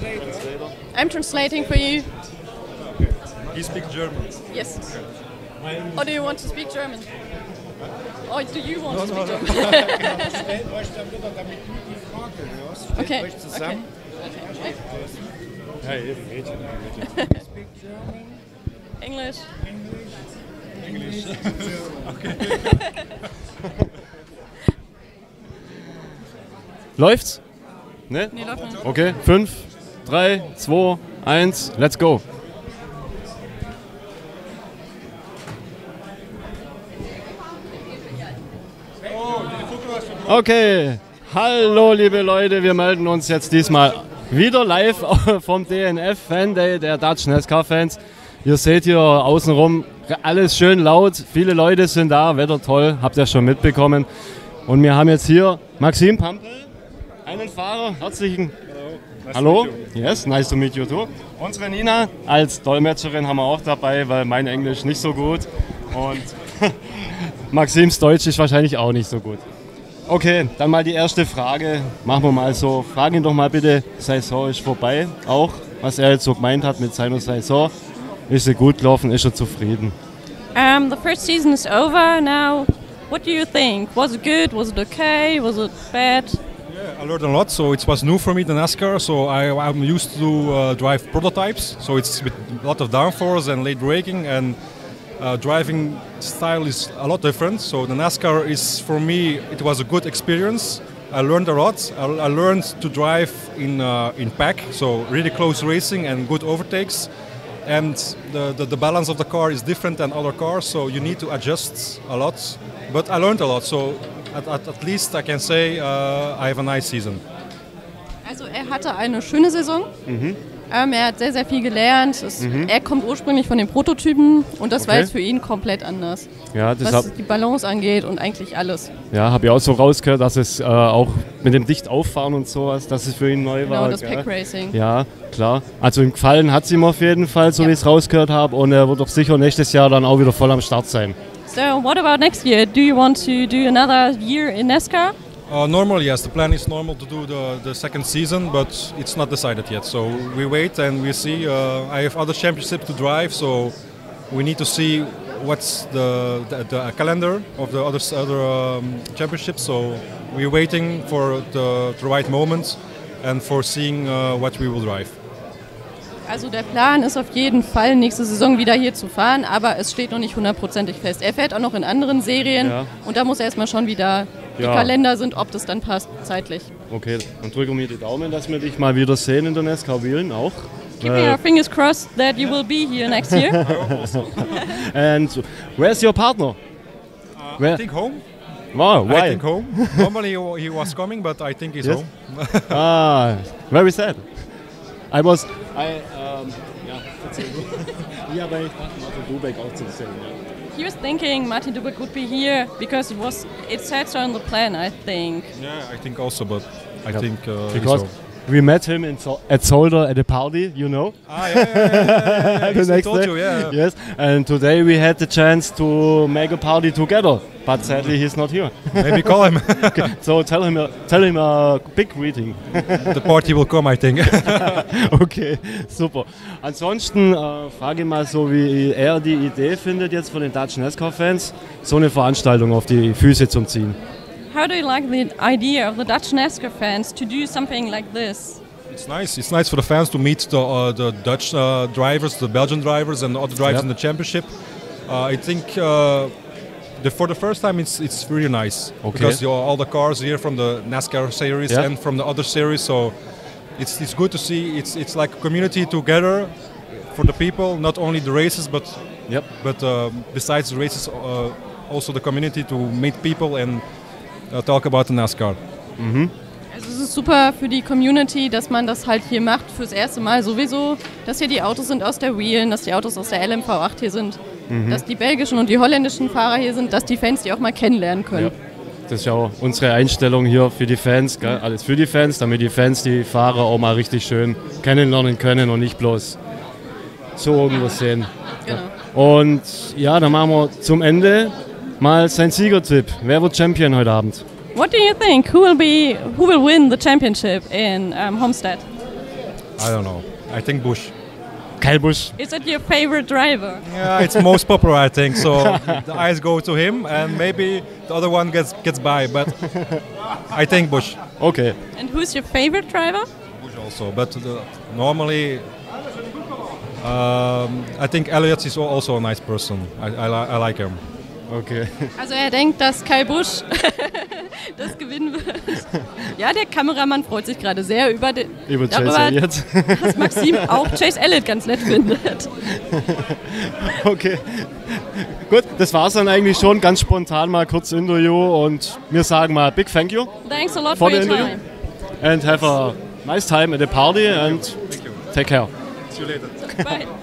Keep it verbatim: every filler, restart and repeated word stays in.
I'm translating for you. You speak German? Yes. Or do you want to speak German? Or do you want No, to no, speak no. German? Stellt euch dann wieder damit du die Frage hörst. Stellt Okay. euch zusammen. Okay. Ja, eben, Mädchen. Speak German, English. English, English, German. Läuft's? Ne? Nee, läuft nicht. Okay, fünf, drei, zwei, eins, let's go. Okay, hallo liebe Leute, wir melden uns jetzt diesmal wieder live vom D N F Fan Day der Dutch NASCAR Fans. Ihr seht hier außenrum alles schön laut, viele Leute sind da, Wetter toll, habt ihr schon mitbekommen. Und wir haben jetzt hier Maxim Pampel, einen Fahrer, herzlichen Hallo, yes, nice to meet you too. Unsere Nina als Dolmetscherin haben wir auch dabei, weil mein Englisch nicht so gut und Maxims Deutsch ist wahrscheinlich auch nicht so gut. Okay, dann mal die erste Frage. Machen wir mal so. Fragen ihn doch mal bitte, Saison ist vorbei. Auch, was er jetzt so gemeint hat mit seiner Saison. Ist er gut gelaufen, ist er zufrieden? Um, the first season is over now. What do you think? Was it good? Was it okay? Was it bad? Yeah, I learned a lot, so it was new for me, the NASCAR, so I, I'm used to uh, drive prototypes, so it's with a lot of downforce and late braking, and uh, driving style is a lot different, so the NASCAR is, for me, it was a good experience. I learned a lot. I, I learned to drive in, uh, in pack, so really close racing and good overtakes. And the, the, the balance of the car is different than other cars, so you need to adjust a lot. But I learned a lot, so at, at, at least I can say uh, I have a nice season. Also er hatte eine schöne Saison. Mhm. Ähm, er hat sehr, sehr viel gelernt. Es, mhm. Er kommt ursprünglich von den Prototypen und das Okay. war jetzt für ihn komplett anders. Ja, das was hab, die Balance angeht und eigentlich alles. ja, habe ich auch so rausgehört, dass es äh, auch mit dem Dichtauffahren und sowas, dass es für ihn neu war. Genau, das gell? Pack Racing. Ja, klar. Also ihm gefallen hat es ihm auf jeden Fall, so Ja. wie ich es rausgehört habe. Und er wird doch sicher nächstes Jahr dann auch wieder voll am Start sein. So what about next year? Do you want to do another year in NASCAR? Uh, normally, yes, the plan is normal to do the, the second season, but it's not decided yet. So we wait and we see. Uh, I have other championships to drive, so we need to see what's the, the, the calendar of the other, other um, championships. So we're waiting for the, the right moment and for seeing uh, what we will drive. Also der Plan ist auf jeden Fall, nächste Saison wieder hier zu fahren, aber es steht noch nicht hundertprozentig fest. Er fährt auch noch in anderen Serien Ja. und da muss er erstmal schon wieder die Ja. Kalender sind, ob das dann passt zeitlich. Okay, dann drücken wir die Daumen, dass wir dich mal wieder sehen in der NASCAR Wheelen auch. Keeping our fingers crossed that you will be here next year. And where's your partner? Uh, Where? I think home. Wow, I why? think home. Normally he he was coming, but I think he's Yes. home. Ah, very sad. I was, I, um, ja, erzähl du. Ja, weil ich dachte, Martin Dubeck auch zu sehen. Ja. He was thinking Martin Dubeck would be here because it was it said so on the plan, I think. Yeah, I think also, but I Yeah. think uh, he's Because home. we met him in Sol- at Solder at a party, you know. Ah, yeah, yeah, yeah, yeah, yeah, yeah. The He next told day. you, yeah. Yes, and today we had the chance to make a party together, but sadly he's not here. Maybe call him. Okay, so tell him, a, tell him a big greeting. The party will come, I think. Okay, super. Ansonsten äh, frage ich mal so, wie er die Idee findet jetzt von den Dutch NASCAR-Fans, so eine Veranstaltung auf die Füße zu ziehen. How do you like the idea of the Dutch NASCAR fans to do something like this? It's nice. It's nice for the fans to meet the, uh, the Dutch uh, drivers, the Belgian drivers, and the other drivers Yep. in the championship. Uh, I think uh, the, for the first time, it's it's really nice Okay. because you all the cars here from the NASCAR series Yeah. and from the other series. So it's it's good to see. It's it's like a community together for the people, not only the races, but Yep. but uh, besides the races, uh, also the community to meet people and uh, talk about the NASCAR. Also es ist super für die Community, dass man das halt hier macht, fürs erste Mal sowieso, dass hier die Autos sind aus der Wheelen, dass die Autos aus der L M V acht hier sind, dass die belgischen und die holländischen Fahrer hier sind, dass die Fans die auch mal kennenlernen können. Ja. Das ist ja auch unsere Einstellung hier für die Fans, gell? Alles für die Fans, damit die Fans die Fahrer auch mal richtig schön kennenlernen können und nicht bloß so irgendwo sehen. Genau. Und ja, dann machen wir zum Ende mal seinen Siegertipp. Wer wird Champion heute Abend? What do you think? Who will be who will win the championship in um, Homestead? I don't know. I think Busch. Kyle Busch. Is that your favorite driver? Yeah, it's most popular, I think. So the eyes go to him, and maybe the other one gets gets by. But I think Busch. Okay. And who's your favorite driver? Busch also. But the, normally, um, I think Elliott is also a nice person. I, I, li I like him. Okay. Also er denkt, dass Kyle Busch das gewinnen wird. Ja, der Kameramann freut sich gerade sehr über, den, Über Chase darüber, Elliott. dass Maxim auch Chase Elliott ganz nett findet. Okay. Gut, das war's dann eigentlich schon. Ganz spontan mal kurz Interview und wir sagen mal big thank you Thanks a lot for for the your interview time. and have a nice time at the party and take care. See you later. Bye.